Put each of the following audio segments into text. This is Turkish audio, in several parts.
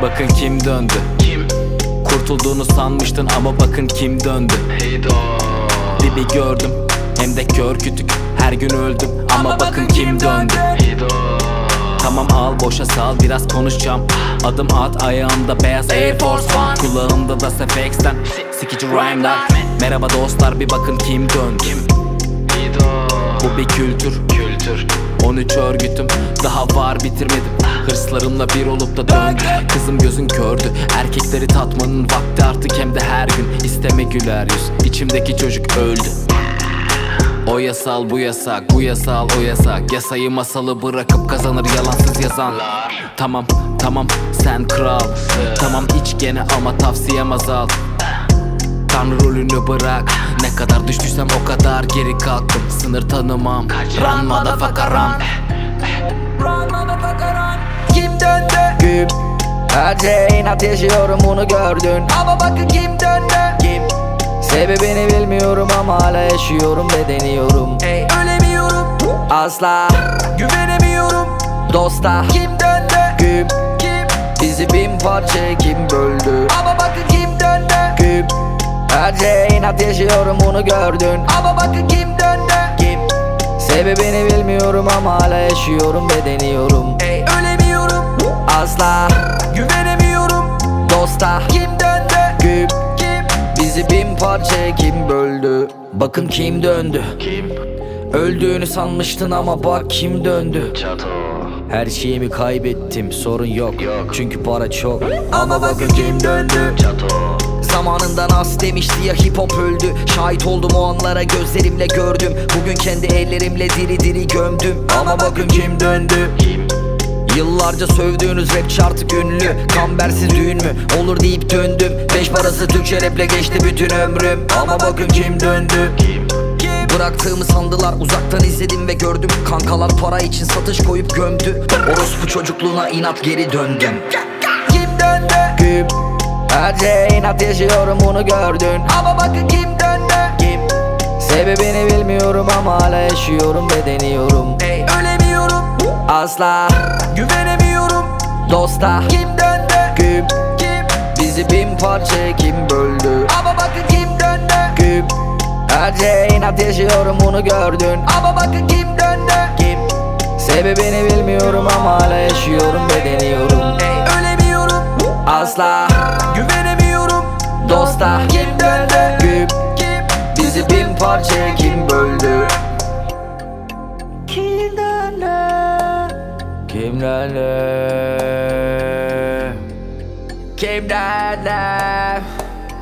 Bakın kim döndü. Kim? Kurtulduğunu sanmıştın ama bakın kim döndü. Heyda. Dibi gördüm hem de kör kütük. Her gün öldüm ama bakın kim döndü. Heyda. Tamam al boşa sal biraz konuşacağım. Adım at ayağımda beyaz Air Force One. Kulağımda da Sefex'ten sikici rhyme'lar. Merhaba dostlar bir bakın kim döndü. Heyda. Bu bir kültür. 13 örgütüm daha var bitirmedim. Hırslarımla bir olup da döndü. Kızım gözün kördü. Erkekleri tatmanın vakti artık hem de her gün. İsteme güler yüz. İçimdeki çocuk öldü. O yasal bu yasak, bu yasal o yasak. Yasayı masalı bırakıp kazanır yalansız yazan. Tamam tamam sen kral. Tamam iç gene ama tavsiyem azal. Tanrı rolünü bırak. Ne kadar düştüysem o kadar geri kalktım. Sınır tanımam. Run motherfucker run. Kim döndü? Kim? Her şeye inat yaşıyorum bunu gördün. Ama bakın kim döndü? Kim? Sebebini bilmiyorum ama hala yaşıyorum ve deniyorum. Ey ölemiyorum, Asla güvenemiyorum. dosta. Kim döndü? Kim? Kim? Bizi bin parçaya kim böldü? Ama bakın kim döndü? Kim? Her şeye inat yaşıyorum bunu gördün. Ama bakın kim döndü? Kim? Sebebini bilmiyorum ama hala yaşıyorum ve deniyorum. Ey ölemiyorum, Asla güvenemiyorum. dosta. Kim döndü? Kim? Kim? Bizi bin parçaya kim böldü? Bakın kim döndü. Kim? Öldüğünü sanmıştın ama bak kim döndü. Çato. Her şeyimi kaybettim sorun yok, Yok. çünkü para çok. Ama bakın kim döndü? Çato. Zamanında Nas demişti ya hip hop öldü. Şahit oldum o anlara gözlerimle gördüm. Bugün kendi ellerimle diri diri gömdüm. Ama bakın kim döndü. Kim? Yıllarca sövdüğünüz rapçi artık ünlü. Kambersiz düğün mü olur deyip döndüm. Beş parası Türkçe raple geçti bütün ömrüm. Ama bakın kim döndü. Kim? Kim? Bıraktığımı sandılar uzaktan izledim ve gördüm. Kankalar para için satış koyup gömdü. Orospu çocukluğuna inat geri döndüm. Kim döndü? Kim? Her şeye inat yaşıyorum bunu gördün. Ama bakın kim döndü? Kim? Sebebini bilmiyorum ama hala yaşıyorum ve deniyorum. Ey ölemiyorum, Asla güvenemiyorum. dosta. Kim döndü? Kim? Kim? Bizi bin parçaya kim böldü? Ama bakın kim döndü? Kim? Her şeye inat yaşıyorum bunu gördün. Ama bakın kim döndü? Kim? Sebebini bilmiyorum ama hala yaşıyorum ve deniyorum. Ey ölemiyorum, Asla güvenemiyorum. dosta. Kim döndü? Kim? Kim? Bizi bin parçaya kim böldü? Kim döndü? Kimlerle? Kimlerle?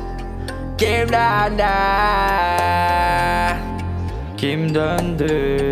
Kimlerle? Kim döndü?